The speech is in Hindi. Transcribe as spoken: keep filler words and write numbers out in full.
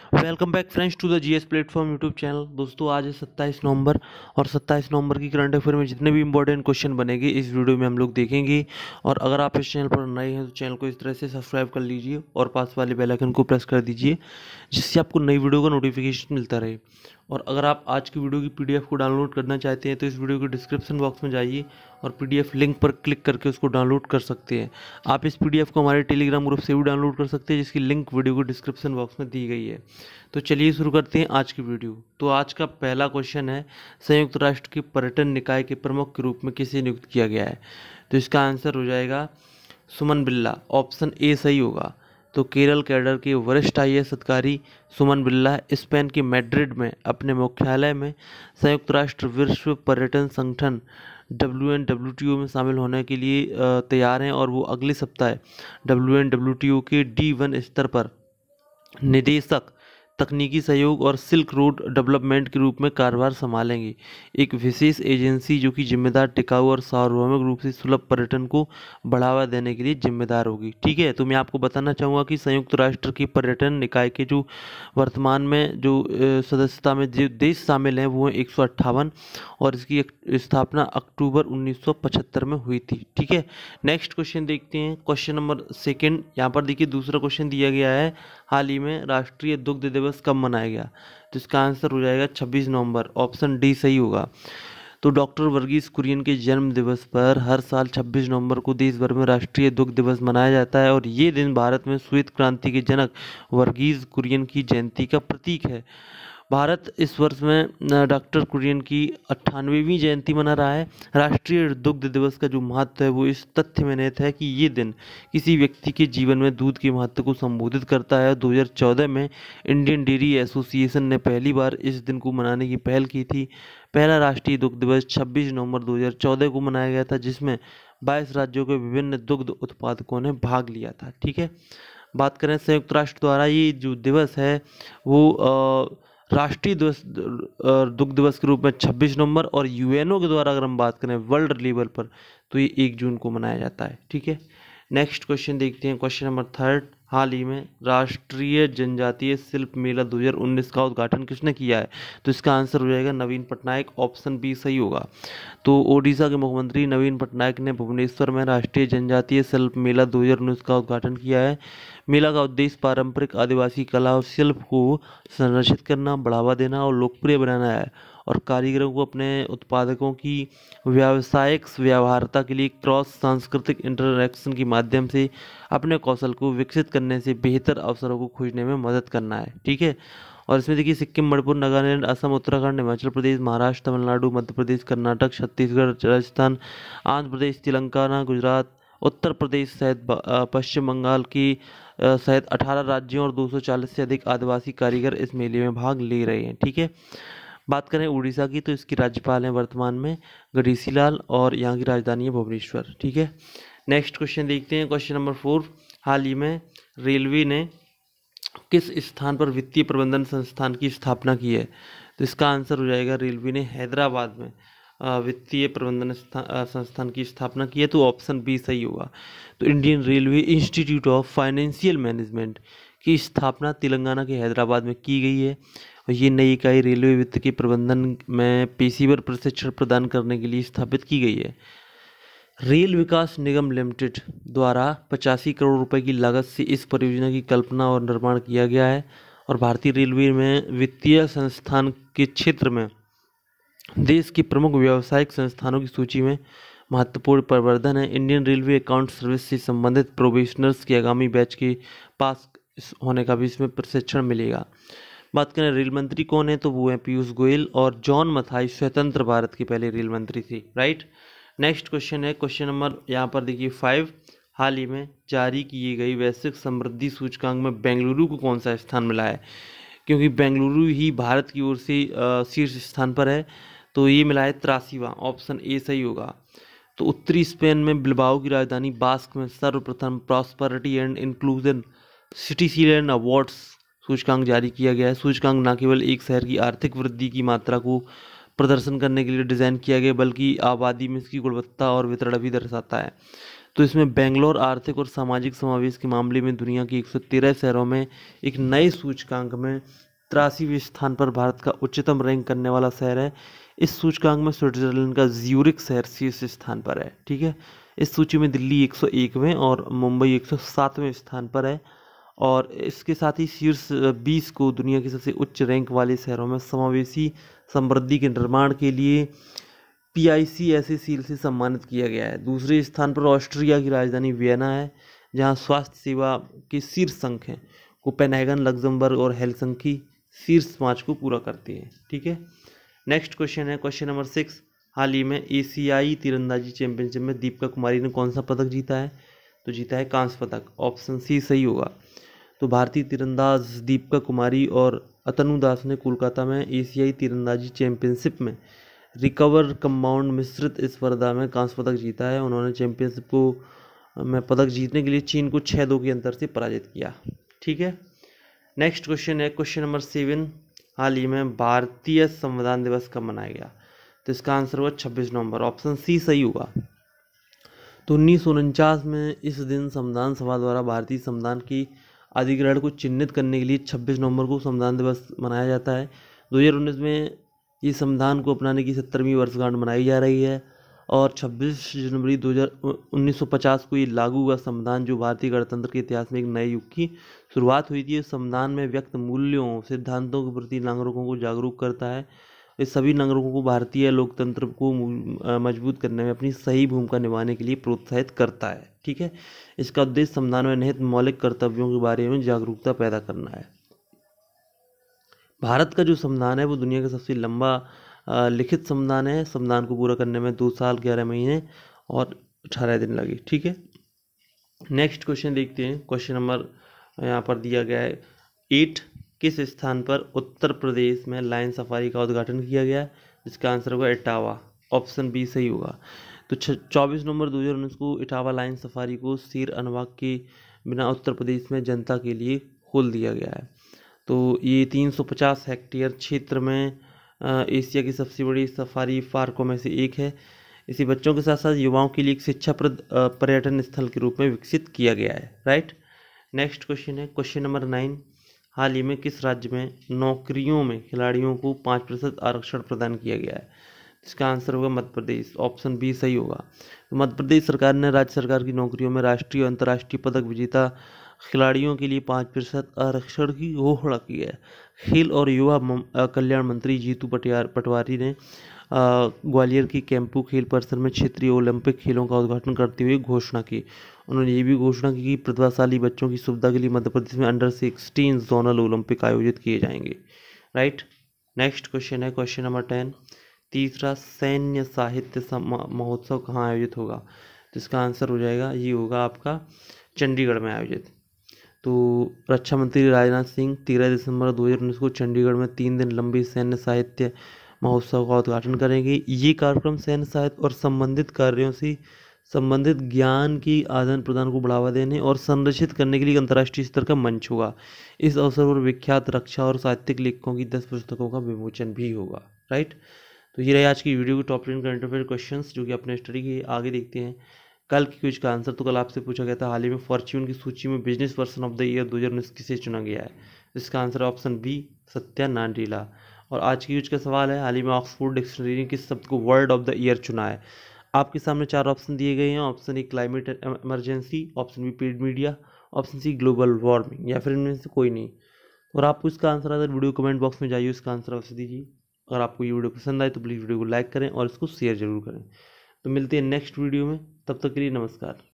Welcome back friends to the GS platform YouTube channel. दोस्तों आज है सत्ताईस नवंबर और सत्ताईस नवंबर की करंट अफेयर में जितने भी इंपॉर्टेंट क्वेश्चन बनेंगे इस वीडियो में हम लोग देखेंगे। और अगर आप इस चैनल पर नए हैं तो चैनल को इस तरह से सब्सक्राइब कर लीजिए और पास वाले बेल आइकन को प्रेस कर दीजिए, जिससे आपको नई वीडियो का नोटिफिकेशन मिलता रहे। और अगर आप आज की वीडियो की पीडीएफ को डाउनलोड करना चाहते हैं तो इस वीडियो के डिस्क्रिप्शन बॉक्स में जाइए और पीडीएफ लिंक पर क्लिक करके उसको डाउनलोड कर सकते हैं। आप इस पीडीएफ को हमारे टेलीग्राम ग्रुप से भी डाउनलोड कर सकते हैं, जिसकी लिंक वीडियो को डिस्क्रिप्शन बॉक्स में दी गई है। तो चलिए शुरू करते हैं आज की वीडियो। तो आज का पहला क्वेश्चन है, संयुक्त राष्ट्र के पर्यटन निकाय के प्रमुख के रूप में किसे नियुक्त किया गया है? तो इसका आंसर हो जाएगा सुमन बिल्ला, ऑप्शन ए सही होगा। तो केरल कैडर के वरिष्ठ आईएएस अधिकारी सुमन बिल्ला स्पेन के मैड्रिड में अपने मुख्यालय में संयुक्त राष्ट्र विश्व पर्यटन संगठन W N W T O में शामिल होने के लिए तैयार हैं और वो अगले सप्ताह W N W T O के डी वन स्तर पर निदेशक तकनीकी सहयोग और सिल्क रोड डेवलपमेंट के रूप में कार्यभार संभालेंगे। एक विशेष एजेंसी जो कि जिम्मेदार, टिकाऊ और सार्वभौमिक रूप से सुलभ पर्यटन को बढ़ावा देने के लिए जिम्मेदार होगी। ठीक है, तो मैं आपको बताना चाहूँगा कि संयुक्त राष्ट्र के पर्यटन निकाय के जो वर्तमान में जो सदस्यता में जो देश शामिल हैं वो हैं एक सौ अट्ठावन और इसकी स्थापना अक्टूबर उन्नीस सौ पचहत्तर में हुई थी। ठीक है, नेक्स्ट क्वेश्चन देखते हैं। क्वेश्चन नंबर सेकेंड, यहाँ पर देखिए दूसरा क्वेश्चन दिया गया है, हाल ही में राष्ट्रीय दुग्ध दिवस कब मनाया गया? तो इसका आंसर हो जाएगा छब्बीस नवंबर, ऑप्शन डी सही होगा। तो डॉक्टर वर्गीस कुरियन के जन्म दिवस पर हर साल छब्बीस नवंबर को देश भर में राष्ट्रीय दुग्ध दिवस मनाया जाता है और ये दिन भारत में श्वेत क्रांति के जनक वर्गीस कुरियन की जयंती का प्रतीक है। भारत इस वर्ष में डॉक्टर कुरियन की अट्ठानवेवीं जयंती मना रहा है। राष्ट्रीय दुग्ध दिवस का जो महत्व है वो इस तथ्य में निहित है कि ये दिन किसी व्यक्ति के जीवन में दूध के महत्व को संबोधित करता है। दो हज़ार चौदह में इंडियन डेयरी एसोसिएशन ने पहली बार इस दिन को मनाने की पहल की थी। पहला राष्ट्रीय दुग्ध दिवस छब्बीस नवंबर दो हज़ार चौदह को मनाया गया था, जिसमें बाईस राज्यों के विभिन्न दुग्ध उत्पादकों ने भाग लिया था। ठीक है, बात करें संयुक्त राष्ट्र द्वारा ये जो दिवस है वो आ, राष्ट्रीय दिवस दुग्ध दिवस के रूप में छब्बीस नवंबर और यूएनओ के द्वारा अगर हम बात करें वर्ल्ड लेवल पर तो ये एक जून को मनाया जाता है। ठीक है, नेक्स्ट क्वेश्चन देखते हैं। क्वेश्चन नंबर थर्ड, हाल ही में राष्ट्रीय जनजातीय शिल्प मेला दो हज़ार उन्नीस का उद्घाटन किसने किया है? तो इसका आंसर हो जाएगा नवीन पटनायक, ऑप्शन बी सही होगा। तो ओडिशा के मुख्यमंत्री नवीन पटनायक ने भुवनेश्वर में राष्ट्रीय जनजातीय शिल्प मेला दो हज़ार उन्नीस का उद्घाटन किया है। मेला का उद्देश्य पारंपरिक आदिवासी कला और शिल्प को संरक्षित करना, बढ़ावा देना और लोकप्रिय बनाना है और कारीगरों को अपने उत्पादकों की व्यावसायिक व्यवहार्यता के लिए क्रॉस सांस्कृतिक इंटरैक्शन के माध्यम से अपने कौशल को विकसित करने से बेहतर अवसरों को खोजने में मदद करना है। ठीक है, और इसमें देखिए सिक्किम, मणिपुर, नागालैंड, असम, उत्तराखंड, हिमाचल प्रदेश, महाराष्ट्र, तमिलनाडु, मध्य प्रदेश, कर्नाटक, छत्तीसगढ़, राजस्थान, आंध्र प्रदेश, तेलंगाना, गुजरात, उत्तर प्रदेश सहित पश्चिम बंगाल की सहित अठारह राज्यों और दो सौ चालीस से अधिक आदिवासी कारीगर इस मेले में भाग ले रहे हैं। ठीक है, बात करें उड़ीसा की तो इसकी राज्यपाल हैं वर्तमान में गणेशी लाल और यहाँ की राजधानी है भुवनेश्वर। ठीक है, नेक्स्ट क्वेश्चन देखते हैं। क्वेश्चन नंबर फोर, हाल ही में रेलवे ने किस स्थान पर वित्तीय प्रबंधन संस्थान की स्थापना की है? तो इसका आंसर हो जाएगा रेलवे ने हैदराबाद में वित्तीय प्रबंधन संस्थान की स्थापना की है, तो ऑप्शन बी सही होगा। तो Indian railway institute of financial management की स्थापना तेलंगाना के हैदराबाद में की गई है और ये नई इकाई रेलवे वित्त के प्रबंधन में पेशेवर प्रशिक्षण प्रदान करने के लिए स्थापित की गई है। रेल विकास निगम लिमिटेड द्वारा पचासी करोड़ रुपए की लागत से इस परियोजना की कल्पना और निर्माण किया गया है और भारतीय रेलवे में वित्तीय संस्थान के क्षेत्र में देश के प्रमुख व्यावसायिक संस्थानों की सूची में महत्वपूर्ण प्रवर्धन है। इंडियन रेलवे अकाउंट सर्विस से संबंधित प्रोबेशनर्स के आगामी बैच के पास होने का भी इसमें प्रशिक्षण मिलेगा। बात करें रेल मंत्री कौन है तो वो है पीयूष गोयल और जॉन मथाई स्वतंत्र भारत के पहले रेल मंत्री थे। राइट, नेक्स्ट क्वेश्चन है क्वेश्चन नंबर यहाँ पर देखिए फाइव, हाल ही में जारी की गई वैश्विक समृद्धि सूचकांक में बेंगलुरु को कौन सा स्थान मिला है? क्योंकि बेंगलुरु ही भारत की ओर से शीर्ष स्थान पर है, तो ये मिला है तिरासीवां, ऑप्शन ए सही होगा। तो उत्तरी स्पेन में बिलबाओ की राजधानी बास्क में सर्वप्रथम प्रॉस्पेरिटी एंड इंक्लूजन सिटीसीलैंड अवार्ड्स सूचकांक जारी किया गया है। सूचकांक न केवल एक शहर की आर्थिक वृद्धि की मात्रा को प्रदर्शन करने के लिए डिज़ाइन किया गया बल्कि आबादी में इसकी गुणवत्ता और वितरण भी दर्शाता है। तो इसमें बेंगलोर आर्थिक और सामाजिक समावेश के मामले में दुनिया के एक सौ तेरह शहरों में एक नए सूचकांक में तिरासीवें स्थान पर भारत का उच्चतम रैंक करने वाला शहर है। इस सूचकांक में स्विट्जरलैंड का ज्यूरिख शहर शीर्ष स्थान पर है। ठीक है, इस सूची में दिल्ली एक सौ एकवें और मुंबई एक सौ सातवें स्थान पर है। और इसके साथ ही शीर्ष बीस को दुनिया के सबसे उच्च रैंक वाले शहरों में समावेशी समृद्धि के निर्माण के लिए P I C S A seal से सम्मानित किया गया है। दूसरे स्थान पर ऑस्ट्रिया की राजधानी वियना है, जहां स्वास्थ्य सेवा के शीर्ष अंक हैं। कोपेनहेगन, लग्जमबर्ग और हेलसिंकी शीर्ष पाँच को पूरा करते हैं। ठीक है, नेक्स्ट क्वेश्चन है क्वेश्चन नंबर सिक्स। हाल ही में एशियाई तीरंदाजी चैंपियनशिप में दीपिका कुमारी ने कौन सा पदक जीता है? तो जीता है कांस्य पदक। ऑप्शन सी सही होगा। तो भारतीय तीरंदाज दीपिका कुमारी और अतनु दास ने कोलकाता में एशियाई तीरंदाजी चैंपियनशिप में रिकवर कंपाउंड मिश्रित स्पर्धा में कांस्य पदक जीता है। उन्होंने चैंपियनशिप को में पदक जीतने के लिए चीन को छः दो के अंतर से पराजित किया। ठीक है, नेक्स्ट क्वेश्चन है क्वेश्चन नंबर सेवन। हाल ही में भारतीय संविधान दिवस कब मनाया गया? तो इसका आंसर हुआ छब्बीस नवंबर। ऑप्शन सी सही होगा। तो उन्नीस सौ उनचास में इस दिन संविधान सभा द्वारा भारतीय संविधान की अधिग्रहण को चिन्हित करने के लिए छब्बीस नवंबर को संविधान दिवस मनाया जाता है। दो हज़ार उन्नीस में ये संविधान को अपनाने की सत्तरवीं वर्षगांठ मनाई जा रही है और छब्बीस जनवरी दो हज़ार उन्नीस सौ पचास को ये लागू हुआ संविधान, जो भारतीय गणतंत्र के इतिहास में एक नए युग की शुरुआत हुई थी। इस संविधान में व्यक्त मूल्यों सिद्धांतों के प्रति नागरिकों को जागरूक करता है। इस सभी नागरिकों को भारतीय लोकतंत्र को मजबूत करने में अपनी सही भूमिका निभाने के लिए प्रोत्साहित करता है। ठीक है, इसका उद्देश्य संविधान में निहित मौलिक कर्तव्यों के बारे में जागरूकता पैदा करना है। भारत का जो संविधान है वो दुनिया का सबसे लंबा लिखित संविधान है। संविधान को पूरा करने में दो साल ग्यारह महीने और अठारह दिन लगे। ठीक है, नेक्स्ट क्वेश्चन देखते हैं। क्वेश्चन नंबर यहाँ पर दिया गया है एट। किस स्थान पर उत्तर प्रदेश में लायन सफारी का उद्घाटन किया गया? इसका आंसर होगा इटावा। ऑप्शन बी सही होगा। तो चौबीस नवंबर दो हज़ार उन्नीस को इटावा लायन सफारी को शेर अनुभाग के बिना उत्तर प्रदेश में जनता के लिए खोल दिया गया है। तो ये तीन सौ पचास हेक्टेयर क्षेत्र में एशिया की सबसे बड़ी सफारी पार्कों में से एक है। इसे बच्चों के साथ साथ युवाओं के लिए एक शिक्षाप्रद पर्यटन स्थल के रूप में विकसित किया गया है। राइट, नेक्स्ट क्वेश्चन है क्वेश्चन नंबर नाइन। हाल ही में किस राज्य में नौकरियों में खिलाड़ियों को पाँच प्रतिशत आरक्षण प्रदान किया गया है? इसका आंसर होगा मध्य प्रदेश। ऑप्शन बी सही होगा। तो मध्य प्रदेश सरकार ने राज्य सरकार की नौकरियों में राष्ट्रीय और अंतर्राष्ट्रीय पदक विजेता खिलाड़ियों के लिए पाँच प्रतिशत आरक्षण की घोषणा की है। खेल और युवा कल्याण मंत्री जीतू पटवारी ने ग्वालियर की कैंपू खेल परिसर में क्षेत्रीय ओलंपिक खेलों का उद्घाटन करते हुए घोषणा की। उन्होंने ये भी घोषणा की कि प्रतिभाशाली बच्चों की सुविधा के लिए मध्य प्रदेश में अंडर सिक्सटीन जोनल ओलंपिक आयोजित किए जाएंगे। राइट, नेक्स्ट क्वेश्चन है क्वेश्चन नंबर टेन। तीसरा सैन्य साहित्य महोत्सव कहाँ आयोजित होगा? तो इसका आंसर हो जाएगा, ये होगा आपका चंडीगढ़ में आयोजित। तो रक्षा मंत्री राजनाथ सिंह तेरह दिसंबर दो हज़ार उन्नीस को चंडीगढ़ में तीन दिन लंबे सैन्य साहित्य महोत्सव का उद्घाटन करेंगे। ये कार्यक्रम सैन्य साहित्य और संबंधित कार्यों से संबंधित ज्ञान की आदान प्रदान को बढ़ावा देने और संरक्षित करने के लिए अंतर्राष्ट्रीय स्तर का मंच होगा। इस अवसर पर विख्यात रक्षा और साहित्यिक लेखकों की दस पुस्तकों का विमोचन भी होगा। राइट, तो ये रही आज की वीडियो की top ten current affair questions जो कि अपने स्टडी के। आगे देखते हैं कल की क्विज का आंसर। तो कल आपसे पूछा गया था हाल ही में फॉर्च्यून की सूची में business person of the year दो हज़ार उन्नीस किसे चुना गया है? इसका answer option B Satya Nadella. और आज की क्विज का सवाल है हाल ही में ऑक्सफोर्ड डिक्शनरी ने किस शब्द को वर्ड ऑफ द ईयर चुना है? आपके सामने चार ऑप्शन दिए गए हैं। Option A climate emergency, option B paid media, option C global warming, या फिर इनमें से कोई नहीं। और आपको इसका आंसर आता है वीडियो कमेंट बॉक्स में जाइए, इसका आंसर अवश्य दीजिए। अगर आपको ये वीडियो पसंद आए तो प्लीज़ वीडियो को लाइक करें और इसको शेयर जरूर करें। तो मिलते हैं नेक्स्ट वीडियो में, तब तक के लिए नमस्कार।